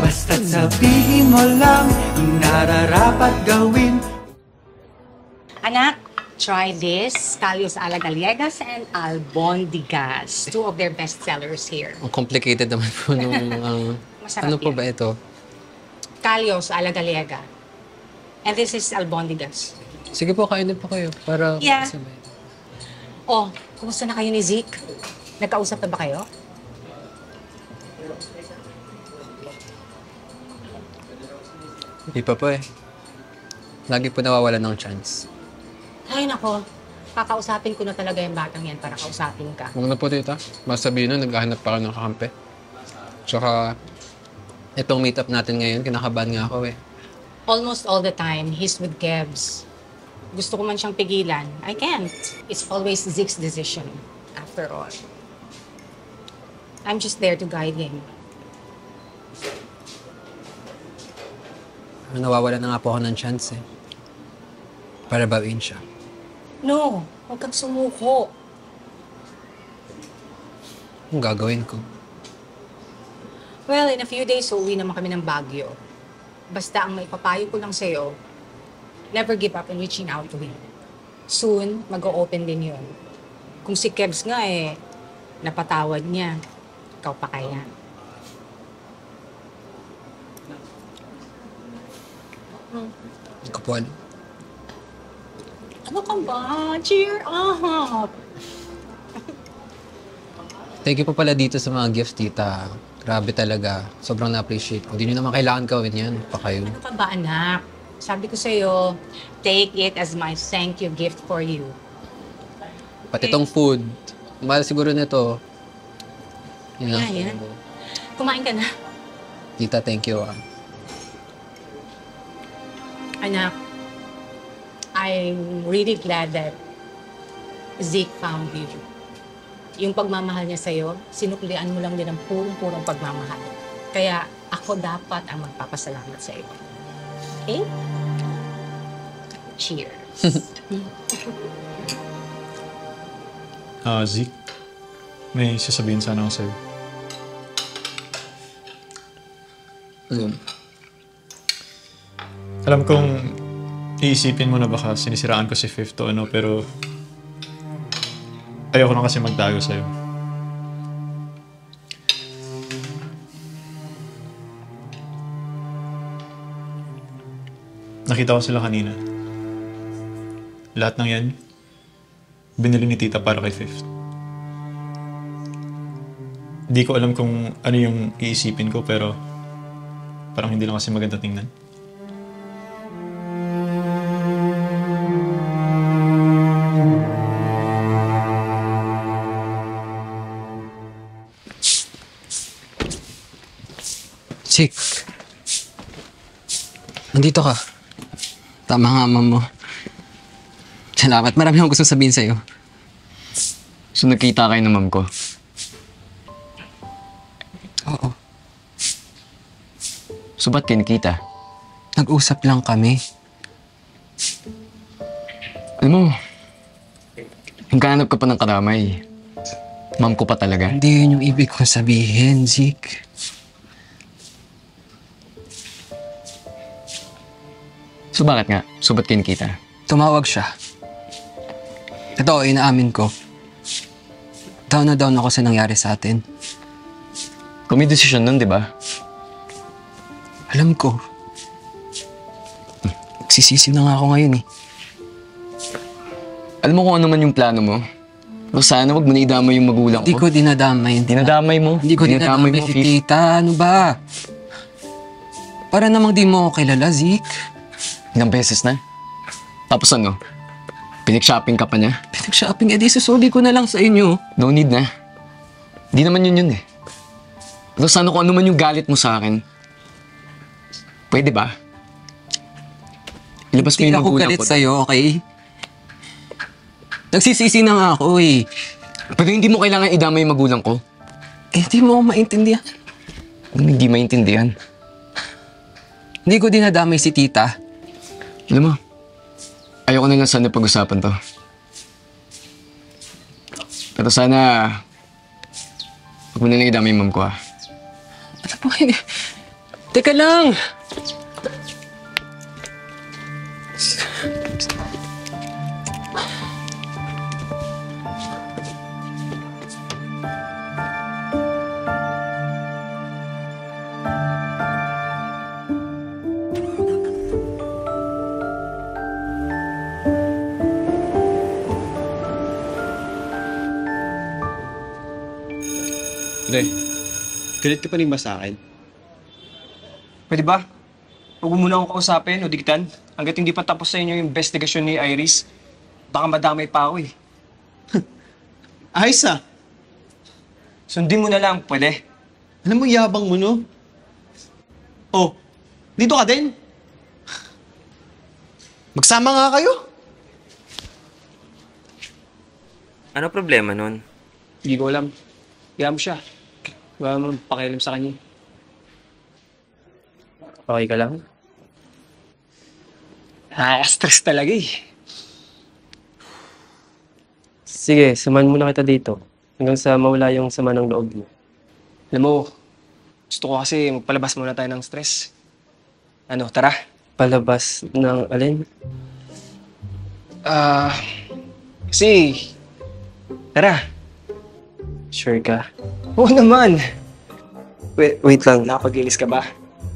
Basta't sabihin mo lang ang nararapat gawin. Anak, try this. Calios a la Gallegas and Albondigas. Two of their best sellers here. Ang complicated naman po nung... Masarap ano po yan. ba ito? Calios a la Gallega. And this is Albondigas. Sige po, kain din po kayo para Yeah. sabay. Oh, kumusta na kayo ni Zeke? Nagkausap na ba kayo? Hindi pa po eh. Lagi po nawawalan ng chance. Ay, nako. Kakausapin ko na talaga yung batang yan para kausapin ka. Huwag na po, tita. Mas sabihin nun, naghahanap pa ako ng kakampi. Tsaka, itong meet-up natin ngayon, kinakabahan nga ako eh. Almost all the time, he's with Kebs. Gusto ko man siyang pigilan. I can't. It's always Zeke's decision, after all. I'm just there to guide him. Nawawalan na nga po ako ng chance eh. Para bawiin siya. No, huwag kang sumuko. Anong gagawin ko? Well, in a few days, uuwi naman kami ng Baguio. Basta ang maipapayo ko lang sa'yo, never give up in reaching out to him. Soon, mag-o-open din yun. Kung si Kebs nga eh, napatawad niya, ikaw pa kaya. Hindi ko po alam. Ano ka ba? Cheer up! Thank you po pala dito sa mga gifts, tita. Grabe talaga. Sobrang na-appreciate ko. Hindi nyo naman kailangan gawin yan. Pa kayo. Ano ka ba, anak? Sabi ko sa'yo, take it as my thank you gift for you. Pati itong food. Mahal siguro nito. You know? Yan. Kumain ka na. Tita, thank you ah. Anak, I'm really glad that Zeke found you. Yung pagmamahal niya sa'yo, sinuklian mo lang din ang purong-purong pagmamahal. Kaya ako dapat ang magpapasalamat sa'yo. Okay? Cheers. Zeke, may sasabihin sana ako sa'yo. Alam kong iisipin mo na baka sinisiraan ko si Fifth o ano, pero ayoko na kasi magtago sa'yo. Nakita ko sila kanina. Lahat ng yan, binili ni Tita para kay Fifth. Di ko alam kung ano yung iisipin ko, pero parang hindi lang kasi maganda tingnan. Chick. Nandito ka. Tama nga, ma'am mo. Salamat. Marami akong gusto sabihin sa'yo. So, nakita kayo ng ma'am ko? Oo. So, ba't kayo nakita? Nag-usap lang kami. Alam mo, hangganap ka pa ng karamay. Ma'am ko pa talaga. Hindi yun yung ibig kong sabihin, Zeke. So, bakit nga? So, ba't kayo nakita? Tumawag siya. Ito, inaamin ko. Down na down ako sa nangyari sa atin. Kung may desisyon nun, di ba? Alam ko. Nagsisisi na nga ako ngayon eh. Alam mo kung ano man yung plano mo? O sana wag mo na idamay yung magulang Hindi ko dinadamay. Dinadamay mo? Hindi ko dinadamay si Fifth. tita. Ano ba? Para namang di mo ako kilala, Zeke. Ilang beses na. Tapos ano? Pinag-shopping ka pa niya? Pinag-shopping, edi susuli ko na lang sa inyo. No need na. Di naman yun eh. Pero sana kung ano man yung galit mo sa akin, pwede ba? Ilabas mo Hindi yung ako magulang galit ko. sa'yo, okay? Nagsisisi na nga ako eh. Pero hindi mo kailangan idamay yung magulang ko. Eh, di mo ako maintindihan. Anong hindi maintindihan? Hindi ko dinadamay si tita. Alam mo, ayoko na lang sana pag-usapan to. Pero sana, huwag mo na lang idamay yung mom ko ah. Ano po, hindi. Teka lang! Pre, galit ka pa rin ba sa akin? Pwede ba? Huwag mo muna akong kausapin o diktan. Hanggat hindi pa tapos sa inyo yung investigasyon ni Iris, baka madamay pa ako eh. Ayos ah! Sundin mo na lang, pwede? Alam mo, yabang mo, no? Oh, dito ka din? Magsama nga kayo? Ano problema nun? Hindi ko alam. Kaya mo siya. Wala mo pakialam sa kanya. Okay ka lang? Stress talaga eh. Sige, samahan muna kita dito. Hanggang sa mawala yung sama ng loob mo. Alam mo, gusto ko kasi magpalabas muna tayo ng stress. Ano, tara. Palabas ng alin? Kasi, tara. Sure ka? Oo naman. Wait lang. Nakapag-ilis ka ba?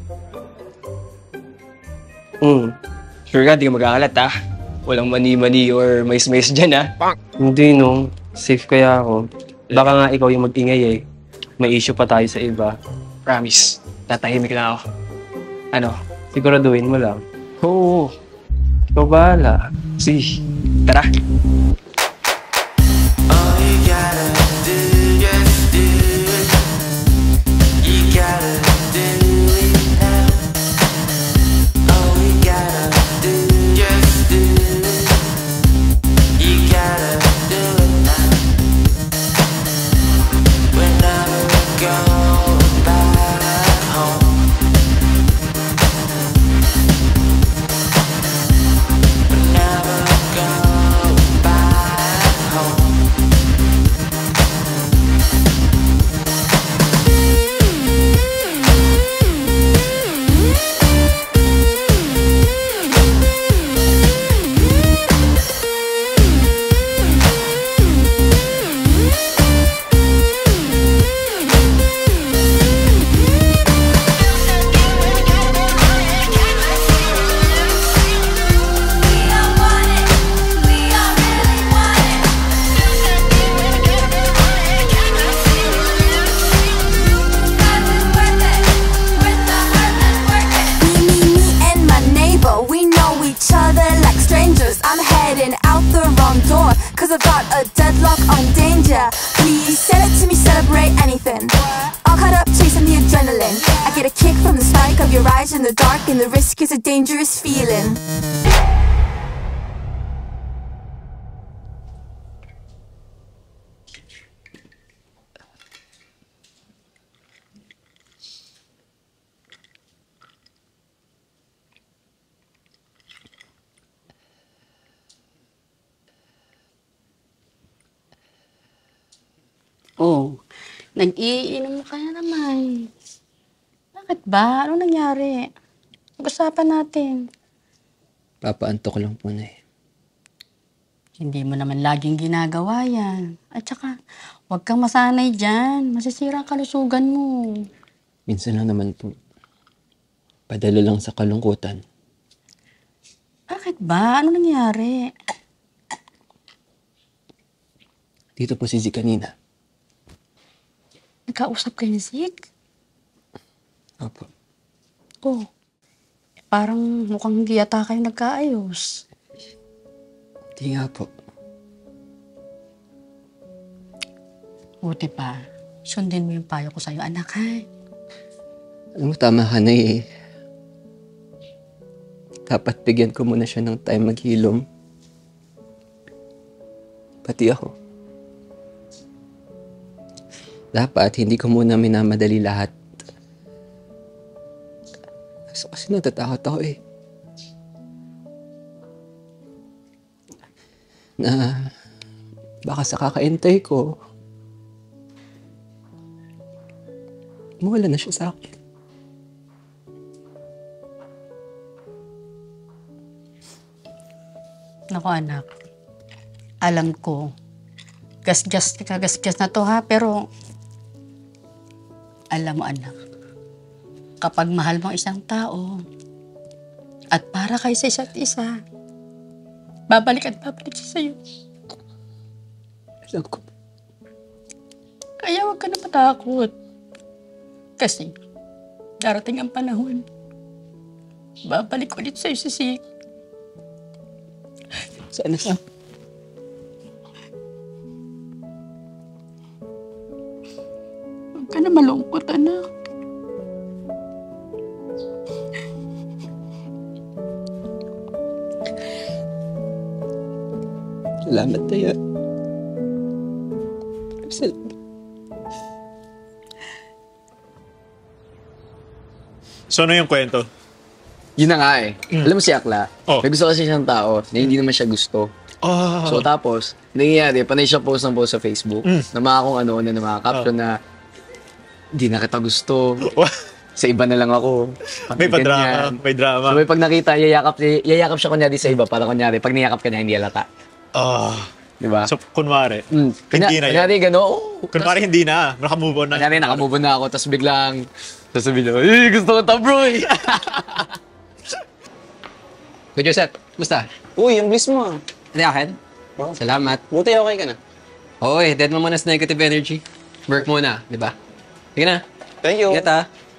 Sure Sure ka, di ka magkakalat ha? Walang mani-mani or mais-mais dyan ha? Hindi no. Safe kaya ako. Baka nga ikaw yung mag-ingay eh. May issue pa tayo sa iba. Promise, tatahimik lang ako. Ano? Siguraduhin mo lang. Oo. Ikaw bahala. Sige, tara. Cause I got a deadlock on danger. Please sell it to me, celebrate anything. All caught up chasing the adrenaline. I get a kick from the spike of your eyes in the dark, and the risk is a dangerous feeling. Oh, nag-iinom ka na naman. Bakit ba? Ano nangyari? Pag-usapan natin. Papaantok lang po na eh. Hindi mo naman laging ginagawa yan. At saka, huwag kang masanay dyan. Masisira ang kalusugan mo. Minsan lang naman po. Padala lang sa kalungkutan. Bakit ba? Ano nangyari? Dito po si Z kanina. Nagkausap kayo ni Zeke? Opo. Oh, parang mukhang hindi yata kayo nagkaayos. Hindi nga po. Buti pa, sundin mo yung payo ko sa'yo, anak, ha? Alam mo, tama ka na eh. Dapat bigyan ko muna siya ng time maghilom. Pati ako. Dapat hindi ko muna minamadali lahat. Kasi natatakot ako eh. Na baka sa kakaintay ko, mawala na siya sa akin. Naku anak, alam ko, kagasgas na to ha, pero alam mo anak, kapag mahal mo isang tao at para kayo sa isa't isa, babalik at babalik siya sa'yo. Alam ko. Kaya huwag ka na matakot. Kasi darating ang panahon, babalik ulit sa'yo si Sik. Sana siya. Huwag ka na malungkot, anak. Salamat tayo. Salamat. So ano yung kwento? Yun na nga eh. Alam mo si Akla, Oh. may gusto kasi siyang tao na hindi naman siya gusto. Oh. So tapos, nangyayari, panay siya post ng post sa Facebook na mga kung ano na mga caption na hindi na kita gusto. Sa iba na lang ako. May Ganyan. pa-drama, may drama. So may pag nakita, yayakap siya kunyari sa iba para kunyari, pag niyakap ka niya, hindi halata. Ah. Di ba? So, kunwari, Kanya, hindi na yun. kunyari gano'n, oh. Kunwari hindi na, nakamove on na. Kunyari nakamove on na ako, tapos biglang sasabihin niya, gusto ko ta bro eh. Good Joseph, musta? Uy, ang bliss mo ah. Hindi akin? Salamat. Buti okay ka na. Oo dead mo muna sa negative energy. Work muna, di ba? Sige na. Thank you. Ingat ha.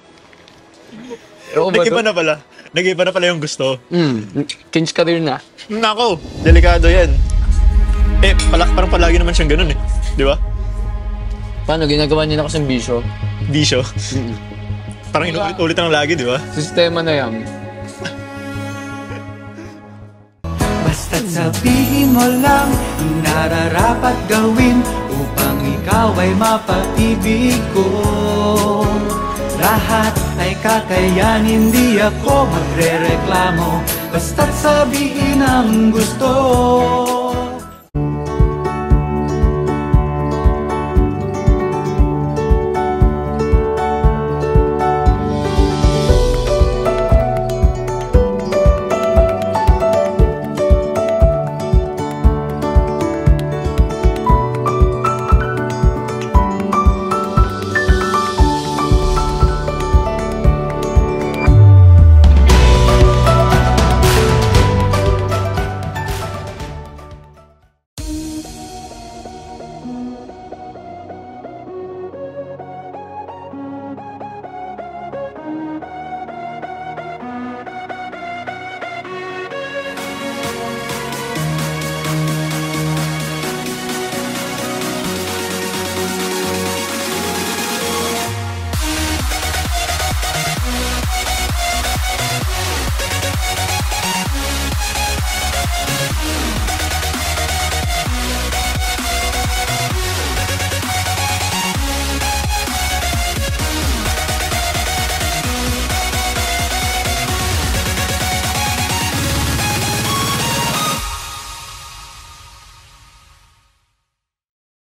Nag-iba na pala. Nag-iba na pala yung gusto. Change career na. Nako, delikado yan. Parang palagi naman siyang ganun eh. Di ba? Paano, ginagawa niya na kasing bisyo? Bisyo. Parang inuulit lang lagi, di ba? Sistema na yan. Basta't sabihin mo lang ang nararapat gawin upang ikaw ay mapag-ibig ko. Lahat ay kakayanin, hindi ako magre-reklamo. Basta't sabihin ang gusto.